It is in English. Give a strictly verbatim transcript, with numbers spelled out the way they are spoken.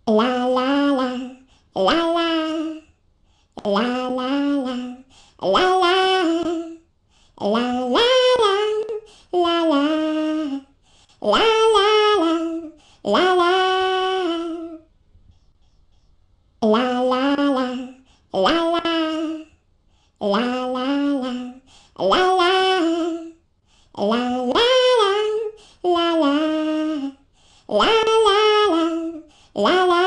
La la la, la la, la la la, la la, la la la, la la, la la la, la la, la la la, la la, la la la, la la, la la la, la la, la la la, la la.